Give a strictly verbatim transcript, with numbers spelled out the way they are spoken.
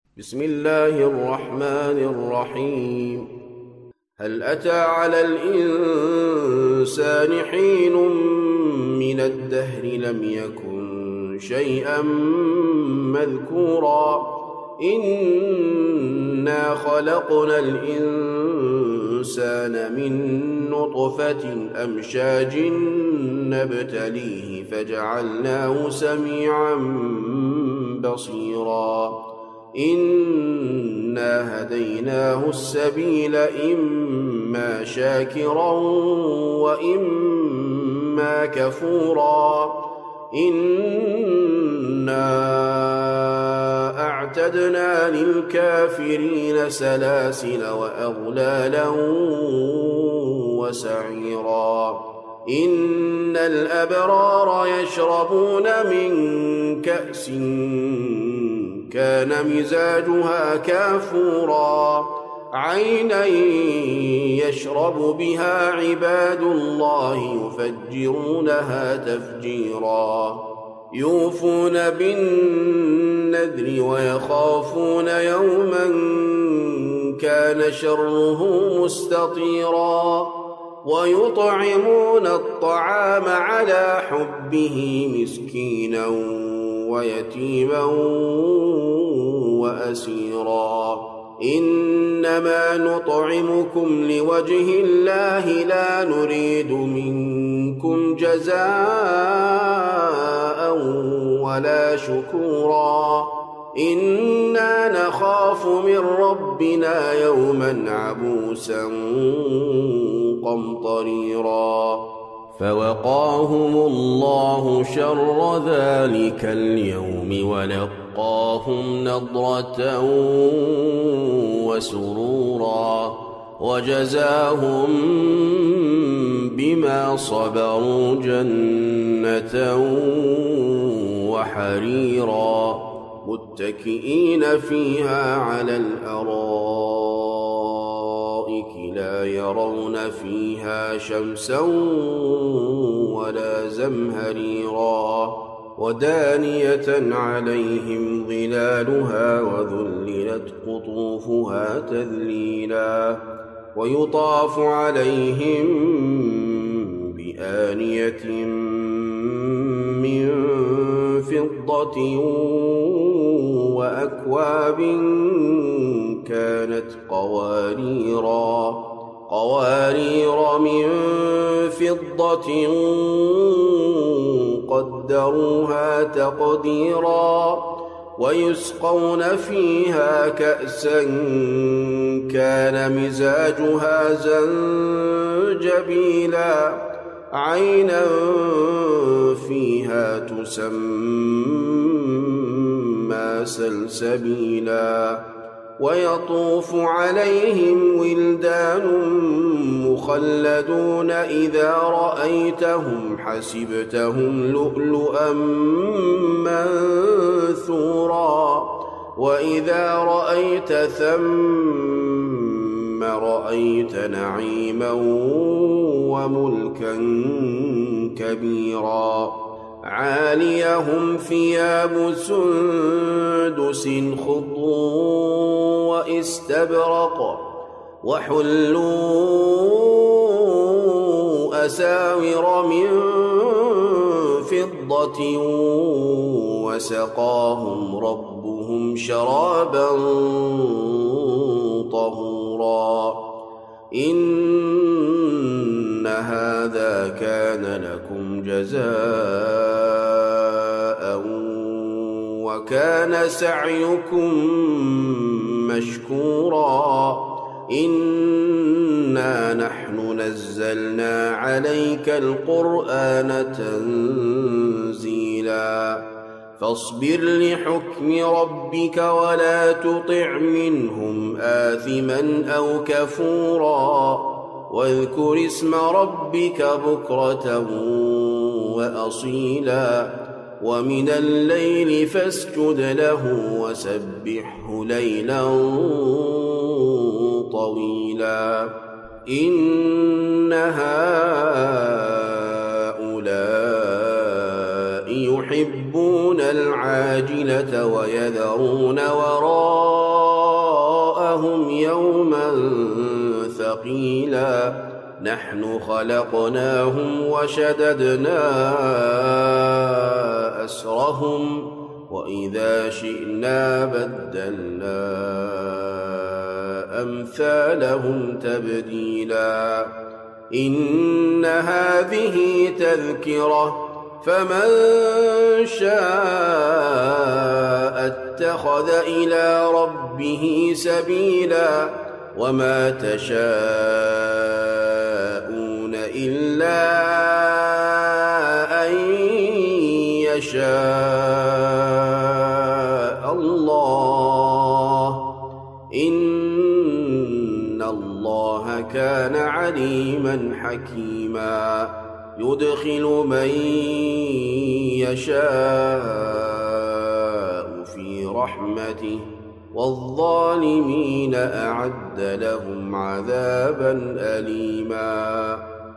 بسم الله الرحمن الرحيم. هل أتى على الإنسان حين من الدهر لم يكن شيئا مذكورا إنا خلقنا الإنسان من نطفة أمشاج نبتليه فجعلناه سميعا بصيرا إنا هديناه السبيل إما شاكرا وإما كفورا إنا أعتدنا للكافرين سلاسل وأغلالا وسعيرا إن الأبرار يشربون من كأس كان مزاجها كافورا عينا يشرب بها عباد الله يفجرونها تفجيرا يوفون بالنذر ويخافون يوما كان شره مستطيرا ويطعمون الطعام على حبه مسكينا ويتيما وأسيرا إنما نطعمكم لوجه الله لا نريد منكم جزاء ولا شكورا إنا نخاف من ربنا يوما عبوسا قمطريرا فوقاهم الله شر ذلك اليوم ولقاهم نضرة وسرورا وجزاهم بما صبروا جنة وحريرا متكئين فيها على الأرائك لا يرون فيها شمسا ولا زمهريرا ودانية عليهم ظلالها وذللت قطوفها تذليلا ويطاف عليهم بآنية من فضة وأكواب كانت قواريرا قوارير من فضة قدروها تقديرا ويسقون فيها كأسا كان مزاجها زنجبيلا عينا فيها تسمى سلسبيلا ويطوف عليهم ولدان مخلدون إذا رأيتهم حسبتهم لؤلؤا منثورا وإذا رأيت ثم رأيت نعيما وملكا كبيرا عاليهم ثياب سندس خضر واستبرق وحلوا أساور من فضة وسقاهم ربهم شرابا طهورا إن هذا كان لكم جزاء وكان سعيكم مشكورا إنا نحن نزلنا عليك القرآن تنزيلا فاصبر لحكم ربك ولا تطع منهم آثما أو كفورا واذكر اسم ربك بكرة وأصيلا ومن الليل فاسجد له وسبحه ليلا طويلا إن هؤلاء يحبون العاجلة ويذرون وراءهم تبديلا نحن خلقناهم وشددنا أسرهم وإذا شئنا بدلنا أمثالهم تبديلا إن هذه تذكرة فمن شاء اتخذ إلى ربه سبيلا وما تشاءون إلا أن يشاء الله إن الله كان عليما حكيما يدخل من يشاء في رحمته والظالمين أعد لهم عذابا أليما